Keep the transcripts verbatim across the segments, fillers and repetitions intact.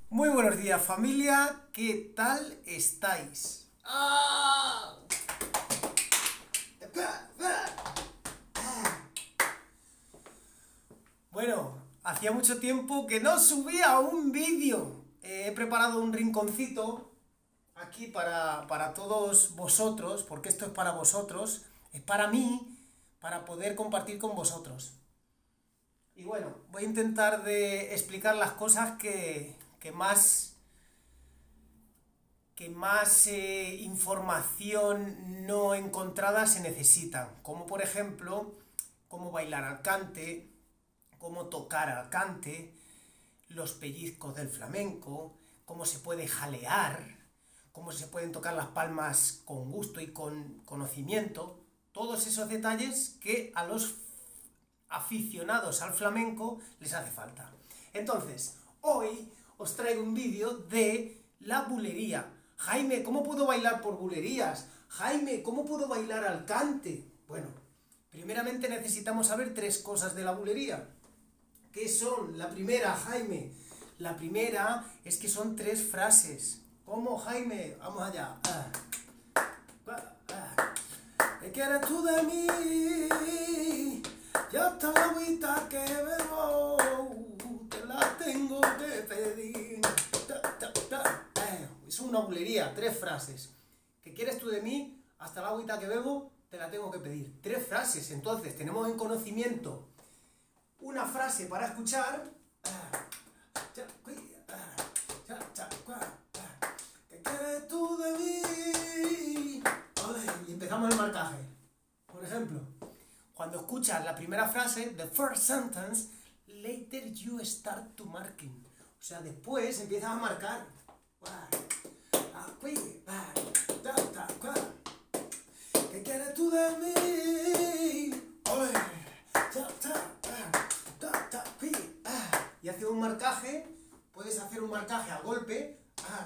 Muy buenos días, familia, ¿qué tal estáis? ¡Ah! Bueno, hacía mucho tiempo que no subía un vídeo. Eh, he preparado un rinconcito aquí para, para todos vosotros, porque esto es para vosotros, es para mí, para poder compartir con vosotros. Y bueno, voy a intentar de explicar las cosas que, que más que más eh, información no encontrada se necesitan, como por ejemplo, cómo bailar al cante, cómo tocar al cante, los pellizcos del flamenco, cómo se puede jalear, cómo se pueden tocar las palmas con gusto y con conocimiento, todos esos detalles que a los aficionados al flamenco les hace falta. Entonces, hoy os traigo un vídeo de la bulería. Jaime, ¿cómo puedo bailar por bulerías? Jaime, ¿cómo puedo bailar al cante? Bueno, primeramente necesitamos saber tres cosas de la bulería. ¿Qué son? La primera, Jaime. La primera es que son tres frases. ¿Cómo, Jaime? Vamos allá. Ah. Ah. ¿Qué quieres tú de mí? Ya está la agüita que bebo, te la tengo que pedir. Ta, ta, ta. Eh, es una bulería, tres frases. ¿Qué quieres tú de mí? Hasta la agüita que bebo, te la tengo que pedir. Tres frases, entonces tenemos en conocimiento una frase para escuchar. ¿Qué quieres tú de mí? Vale, y empezamos el marcaje. Por ejemplo, cuando escuchas la primera frase, the first sentence, later you start to marking. O sea, después empiezas a marcar. ¿Qué quieres tú de mí? Y haces un marcaje, puedes hacer un marcaje a golpe.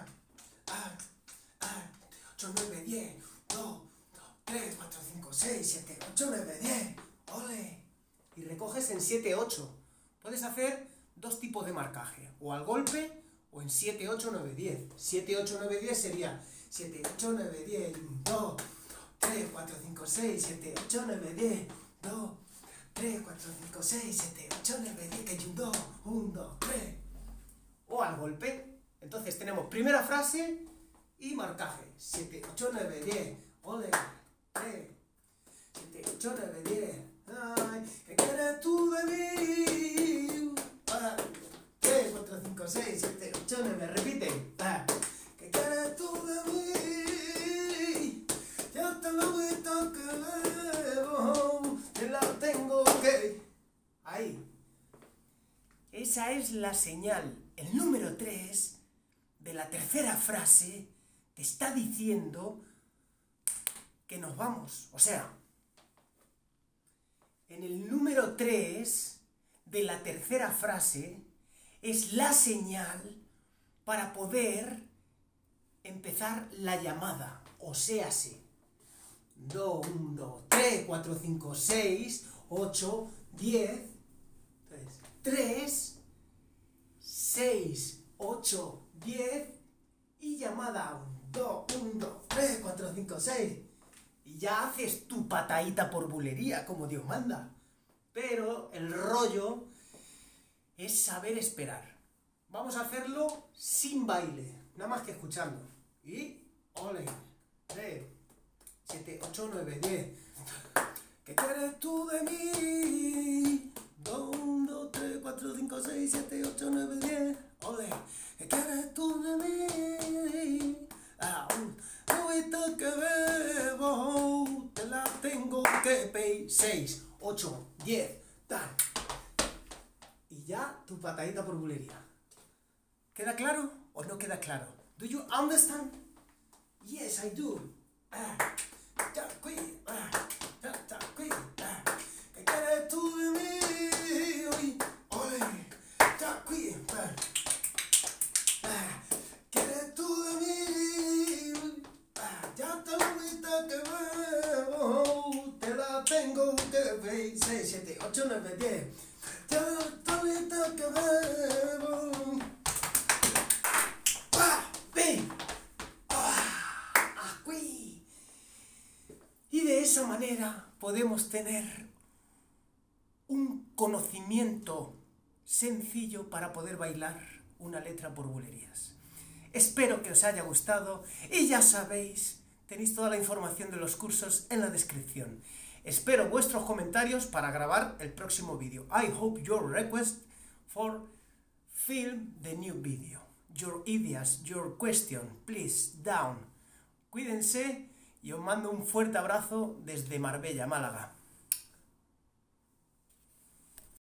ocho, nueve, diez, dos, tres, cuatro, cinco, seis, siete, ocho, nueve, diez. ¡Ole! Y recoges en siete, ocho. Puedes hacer dos tipos de marcaje, o al golpe o en siete, ocho, nueve, diez. siete, ocho, nueve, diez sería siete, ocho, nueve, diez, dos, tres, cuatro, cinco, seis, siete, ocho, nueve, diez, dos, tres, cuatro, cinco, seis, siete, ocho, nueve, diez, que hay un dos, un, dos, tres. O al golpe. Entonces tenemos primera frase y marcaje. siete, ocho, nueve, diez. ¡Ole! tres. siete, ocho, nueve, diez. Ay, ¿qué quieres tú de mí? Ah, tres, cuatro, cinco, seis, siete, ocho, nueve. Repite. Ah, ¿qué quieres tú de mí? Ya te lo visto que bebo, te la tengo que... Ahí. Esa es la señal. El número tres de la tercera frase te está diciendo que nos vamos. O sea, en el número tres de la tercera frase es la señal para poder empezar la llamada. O sea, sí. dos, uno, dos, tres, cuatro, cinco, seis, ocho, diez, tres, seis, ocho, diez y llamada uno, dos, uno, dos, tres, cuatro, cinco, seis. Y ya haces tu patadita por bulería, como Dios manda. Pero el rollo es saber esperar. Vamos a hacerlo sin baile, nada más que escuchando. Y, ole, tres, siete, ocho, nueve, diez. ¿Qué quieres tú de mí? dos, uno, dos, tres, cuatro, cinco, seis, siete, ocho, nueve, diez. Ole, ¿qué quieres tú de mí? Ah, un agüita que bebo, te la tengo que pedir. seis, ocho, diez, tal. Y ya tu patadita por bulería. ¿Queda claro o no queda claro? Do you understand? Yes, I do. Ah, ya, qui, ah, ya, ya, qui, ah. ¿Qué quieres tú de mí? Oye, ole, ya, qui, ah. Ah, ¿quieres tú de mí? Ah, ya te lo viste que bebo, te la tengo que ver. seis, siete, ocho, nueve, diez. Ya te lo viste que bebo. esa manera podemos tener un conocimiento sencillo para poder bailar una letra por bulerías. Espero que os haya gustado y ya sabéis, tenéis toda la información de los cursos en la descripción. Espero vuestros comentarios para grabar el próximo vídeo. I hope your request for film the new video. Your ideas, your question, please down. Cuídense y os mando un fuerte abrazo desde Marbella, Málaga.